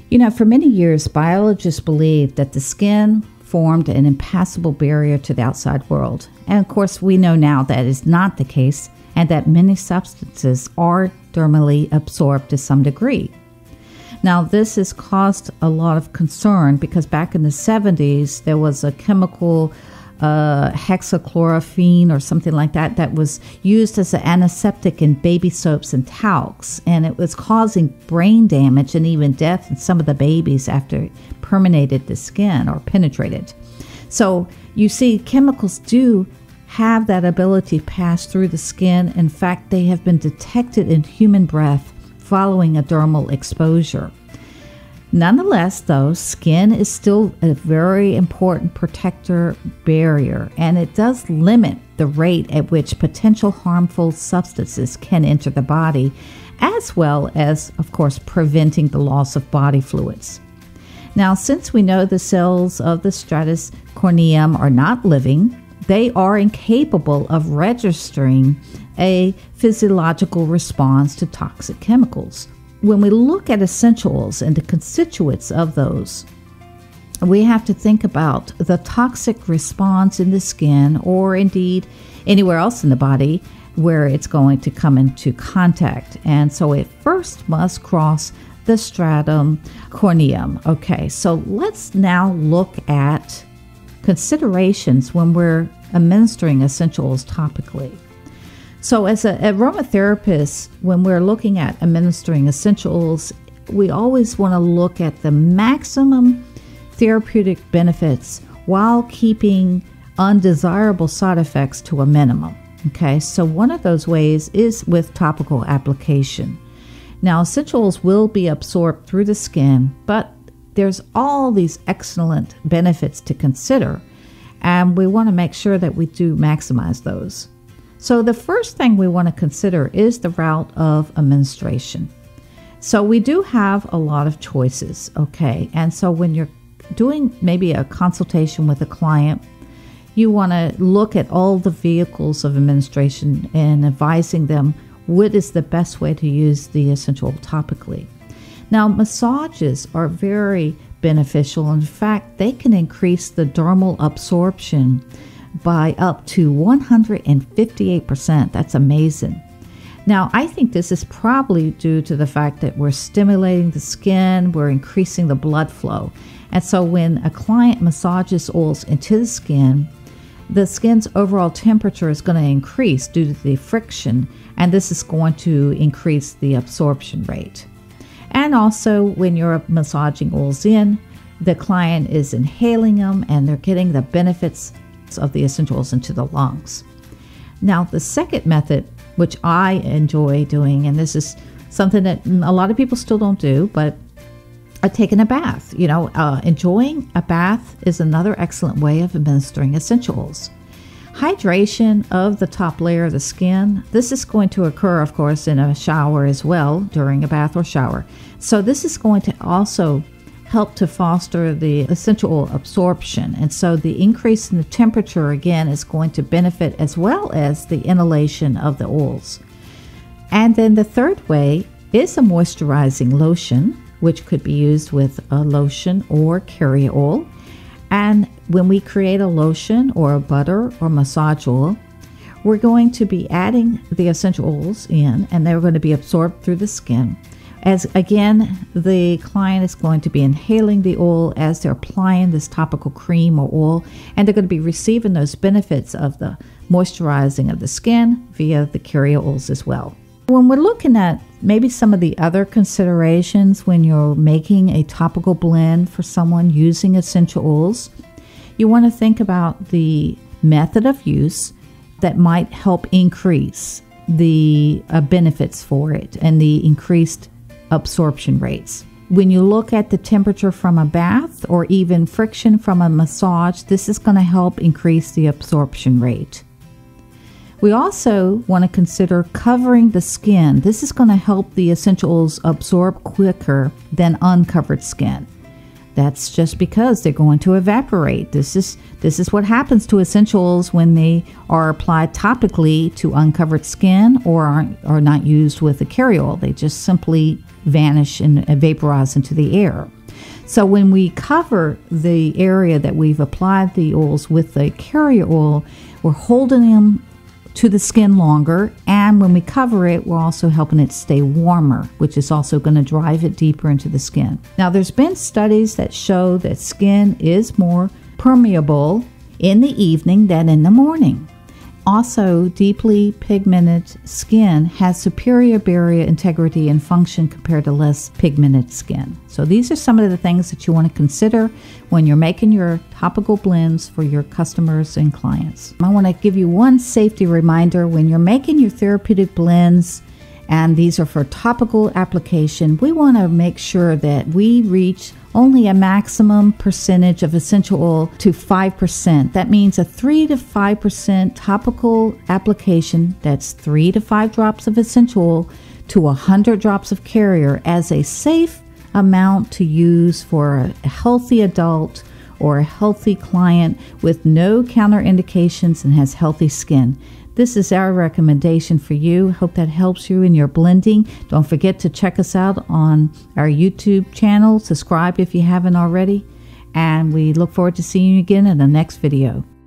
For many years, biologists believed that the skin formed an impassable barrier to the outside world. And of course, we know now that is not the case, and that many substances are dermally absorbed to some degree. Now, this has caused a lot of concern because back in the 70s, there was a chemical HEXACHLOROPHENE or something like that that was used as an antiseptic in baby soaps and talcs, and it was causing brain damage and even death in some of the babies after it permeated the skin or penetrated. So you see, chemicals do have that ability to pass through the skin. In fact, they have been detected in human breath following a dermal exposure. Nonetheless, though, skin is still a very important protector barrier, and it does limit the rate at which potential harmful substances can enter the body, as well as, of course, preventing the loss of body fluids. Now, since we know the cells of the stratus corneum are not living, they are incapable of registering a physiological response to toxic chemicals. When we look at essential oils and the constituents of those, we have to think about the toxic response in the skin, or indeed anywhere else in the body where it's going to come into contact. And so it first must cross the stratum corneum. Okay, so let's now look at considerations when we're administering essential oils topically. So as an aromatherapist, when we're looking at administering essential oils, we always want to look at the maximum therapeutic benefits while keeping undesirable side effects to a minimum. Okay, so one of those ways is with topical application. Now, essential oils will be absorbed through the skin, but there's all these excellent benefits to consider, and we want to make sure that we do maximize those. So the first thing we want to consider is the route of administration. So we do have a lot of choices, okay? And so when you're doing maybe a consultation with a client, you want to look at all the vehicles of administration and advising them what is the best way to use the essential oil topically. Now, massages are very beneficial. In fact, they can increase the dermal absorption by up to 158%. That's amazing. Now, I think this is probably due to the fact that we're stimulating the skin, we're increasing the blood flow. And so when a client massages oils into the skin's overall temperature is going to increase due to the friction, and this is going to increase the absorption rate. And also, when you're massaging oils in, the client is inhaling them and they're getting the benefits of the essential oils into the lungs. Now, the second method, which I enjoy doing, and this is something that a lot of people still don't do, but taking a bath. Enjoying a bath is another excellent way of administering essential oils. Hydration of the top layer of the skin. This is going to occur, of course, in a shower as well, during a bath or shower. So this is going to also help to foster the essential oil absorption. And so the increase in the temperature, again, is going to benefit as well as the inhalation of the oils. And then the third way is a moisturizing lotion, which could be used with a lotion or carrier oil. And when we create a lotion or a butter or massage oil, we're going to be adding the essential oils in, and they're going to be absorbed through the skin. As again, the client is going to be inhaling the oil as they're applying this topical cream or oil, and they're going to be receiving those benefits of the moisturizing of the skin via the carrier oils as well. When we're looking at maybe some of the other considerations when you're making a topical blend for someone using essential oils, you want to think about the method of use that might help increase the benefits for it and the increased absorption rates. When you look at the temperature from a bath or even friction from a massage, this is going to help increase the absorption rate. We also want to consider covering the skin. This is going to help the essential oils absorb quicker than uncovered skin. That's just because they're going to evaporate. This is what happens to essential oils when they are applied topically to uncovered skin or are not used with a carrier oil. They just simply vanish and vaporize into the air. So when we cover the area that we've applied the oils with the carrier oil, we're holding them to the skin longer, and when we cover it, we're also helping it stay warmer, which is also going to drive it deeper into the skin. Now, there's been studies that show that skin is more permeable in the evening than in the morning. Also, deeply pigmented skin has superior barrier integrity and function compared to less pigmented skin. So these are some of the things that you want to consider when you're making your topical blends for your customers and clients. I want to give you one safety reminder. When you're making your therapeutic blends, and these are for topical application, we want to make sure that we reach only a maximum percentage of essential oil to 5%. That means a 3 to 5% topical application, that's 3 to 5 drops of essential oil to 100 drops of carrier, as a safe amount to use for a healthy adult or a healthy client with no counterindications and has healthy skin. This is our recommendation for you. Hope that helps you in your blending. Don't forget to check us out on our YouTube channel. Subscribe if you haven't already. And we look forward to seeing you again in the next video.